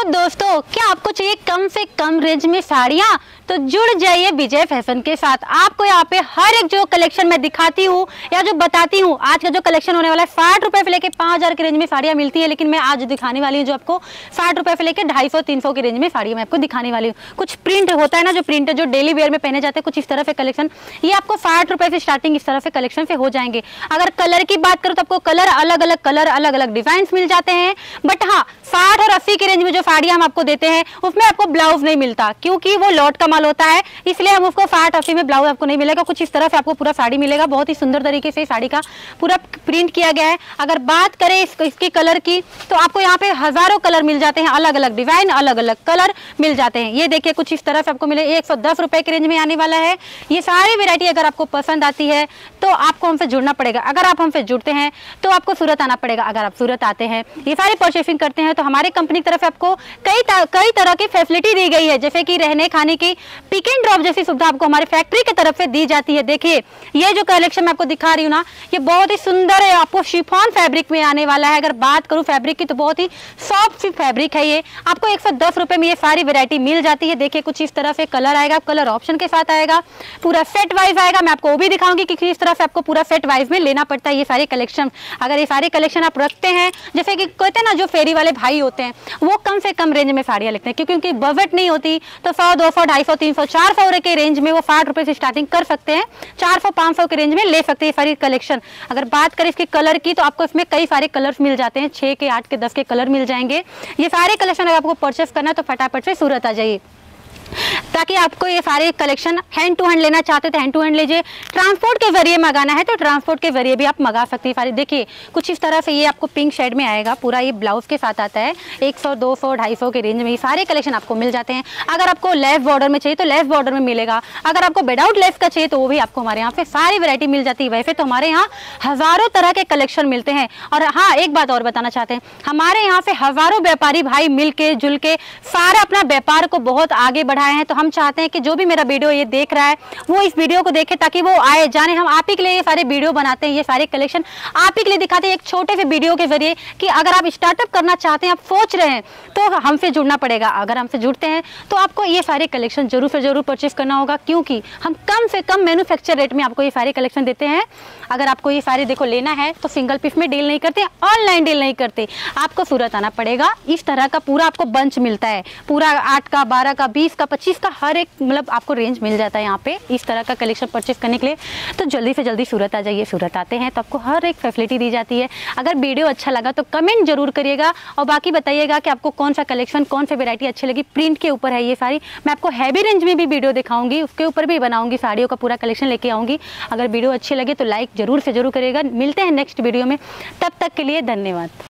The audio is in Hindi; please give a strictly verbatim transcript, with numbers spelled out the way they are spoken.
दोस्तों, क्या आपको चाहिए कम से कम रेंज में साड़ियाँ? तो जुड़ जाइए विजय फैशन के साथ। आपको यहाँ पे हर एक जो कलेक्शन मैं दिखाती हूँ या जो बताती हूँ, आज का जो कलेक्शन होने वाला है साठ रुपए से लेके पाँच हजार की रेंज में साड़ियाँ मिलती है, लेकिन मैं आज दिखाने वाली हूँ जो आपको साठ रुपए से लेके ढाई सौ तीन सौ की रेंज में साड़ियाँ मैं आपको दिखाने वाली हूँ। कुछ प्रिंट होता है ना, जो प्रिंट जो डेली वेयर में पहने जाते हैं, कुछ इस तरह से कलेक्शन, ये आपको साठ रुपए से स्टार्टिंग इस तरह से कलेक्शन से हो जाएंगे। अगर कलर की बात करूँ तो आपको कलर अलग अलग कलर अलग अलग डिजाइन मिल जाते हैं, बट हाँ साठ और अस्सी की रेंज में जो साड़ियाँ हम आपको देते हैं उसमें आपको ब्लाउज नहीं मिलता, क्योंकि वो लॉट का माल होता है, इसलिए हम उसको साठ अस्सी में ब्लाउज आपको नहीं मिलेगा। कुछ इस तरह से आपको पूरा साड़ी मिलेगा, बहुत ही सुंदर तरीके से साड़ी का पूरा प्रिंट किया गया है। अगर बात करें इस, इसकी कलर की, तो आपको यहाँ पे हजारों कलर मिल जाते हैं, अलग अलग डिजाइन अलग अलग कलर मिल जाते हैं। ये देखिए कुछ इस तरह से आपको मिले, एक सौ दस रुपए की रेंज में आने वाला है। ये सारी वेरायटी अगर आपको पसंद आती है तो आपको हमसे जुड़ना पड़ेगा। अगर आप हमसे जुड़ते हैं तो आपको सूरत आना पड़ेगा। अगर आप सूरत आते हैं, ये सारी परचेसिंग करते हैं, तो हमारे कंपनी की तरफ से आपको कई कई तरह की फैसिलिटी दी गई है, जैसे कि रहने खाने की पिक एंड ड्रॉप जैसी सुविधा आपको हमारी फैक्ट्री की तरफ से दी जाती है। देखिए ये जो कलेक्शन मैं आपको दिखा रही हूँ ना, ये बहुत ही सुंदर है, आपको शिफॉन फैब्रिक में आने वाला है। अगर बात करूँ फैब्रिक की तो बहुत ही सॉफ्ट सी फैब्रिक है। ये आपको एक सौ दस रुपए में ये सारी वेरायटी मिल जाती है। देखिए कुछ इस तरह से कलर आएगा, कलर ऑप्शन के साथ आएगा, पूरा सेट वाइज आएगा। मैं आपको वो भी दिखाऊंगी कि किस तरह से आपको पूरा सेट वाइज में लेना पड़ता है ये सारे कलेक्शन। अगर ये सारे कलेक्शन आप रखते हैं, जैसे कि कहते हैं ना जो फेरी वाले भाई होते हैं, वो कम से कम रेंज में साड़ियाँ लेते हैं, क्योंकि उनकी बजट नहीं होती, तो सौ दो सौ ढाई सौ तीन सौ चार सौ के रेंज में वो साठ रुपए से स्टार्टिंग कर सकते हैं, चार सौ पाँच सौ के रेंज में ले सकते हैं सारी कलेक्शन। अगर बात करें इसके कलर की, तो आपको इसमें कई सारे कलर्स मिल जाते हैं, छह के आठ के दस के कलर मिल जाएंगे। ये सारे कलेक्शन अगर आपको परचेस करना है तो फटाफट से सूरत आ जाइए, ताकि आपको ये सारे कलेक्शन हैंड टू हैंड लेना चाहते तो हैंड टू हैंड लीजिए, ट्रांसपोर्ट के जरिए मंगाना है तो ट्रांसपोर्ट के जरिए भी आप मंगा सकते हैं सारे। देखिए कुछ इस तरह से ये आपको पिंक शेड में आएगा, पूरा ये ब्लाउज के साथ आता है, एक सौ दो सौ ढाई सौ के रेंज में ये सारे कलेक्शन आपको मिल जाते हैं। अगर आपको लेस बॉर्डर में चाहिए तो लेस बॉर्डर में मिलेगा, अगर आपको विदाउट लेस का चाहिए तो वो भी आपको हमारे यहाँ पे सारी वैरायटी मिल जाती है। वैसे तो हमारे यहाँ हजारों तरह के कलेक्शन मिलते हैं। और हाँ एक बात और बताना चाहते हैं, हमारे यहाँ से हजारों व्यापारी भाई मिल के जुल के सारा अपना व्यापार को बहुत आगे बढ़ाए हैं। तो हम चाहते हैं कि जो भी मेरा वीडियो ये देख रहा है वो इस वीडियो को देखे, ताकि वो आए जाने। हम आप ही के लिए ये सारे वीडियो बनाते हैं, ये सारे कलेक्शन आप ही के लिए दिखाते हैं एक छोटे से वीडियो के जरिए, कि अगर आप स्टार्टअप करना चाहते हैं, आप सोच रहे हैं, तो हमसे जुड़ना पड़ेगा। अगर हमसे जुड़ते हैं तो आपको ये सारे कलेक्शन जरूर से जरूर परचेस करना होगा, क्योंकि हम कम से कम मैन्युफैक्चर रेट में आपको ये सारे कलेक्शन देते हैं। अगर आपको ये सारे देखो लेना है तो सिंगल पीस में डील नहीं करते, ऑनलाइन डील नहीं करते, आपको सूरत आना पड़ेगा। इस तरह का पूरा आपको बंच मिलता है, पूरा आठ का बारह का बीस का पच्चीस का हर एक मतलब आपको रेंज मिल जाता है यहाँ पे इस तरह का कलेक्शन परचेस करने के लिए। तो जल्दी से जल्दी सूरत आ जाइए। सूरत आते हैं तो आपको हर एक फैसिलिटी दी जाती है। अगर वीडियो अच्छा लगा तो कमेंट जरूर करिएगा, और बाकी बताइएगा कि आपको कौन सा कलेक्शन कौन सी वैरायटी अच्छी लगी। प्रिंट के ऊपर है ये सारी, मैं आपको हैवी रेंज में भी वीडियो दिखाऊंगी, उसके ऊपर भी बनाऊंगी, साड़ियों का पूरा कलेक्शन लेके आऊंगी। अगर वीडियो अच्छी लगे तो लाइक जरूर से जरूर करिएगा। मिलते हैं नेक्स्ट वीडियो में, तब तक के लिए धन्यवाद।